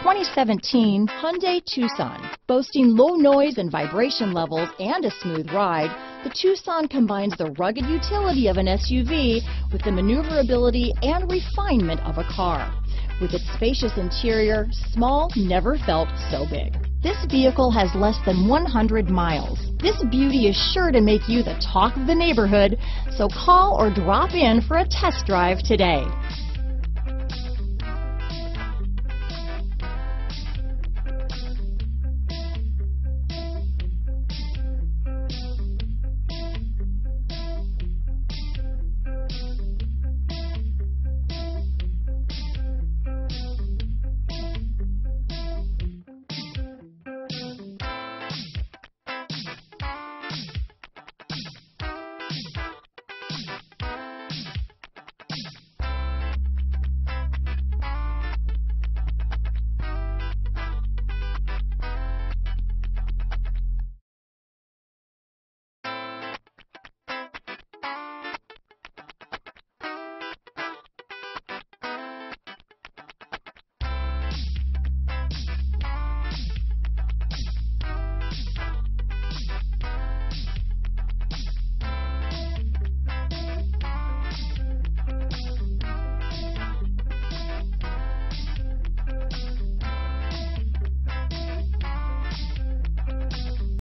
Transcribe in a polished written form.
2017 Hyundai Tucson. Boasting low noise and vibration levels and a smooth ride, the Tucson combines the rugged utility of an SUV with the maneuverability and refinement of a car. With its spacious interior, small never felt so big. This vehicle has less than 100 miles. This beauty is sure to make you the talk of the neighborhood, so call or drop in for a test drive today.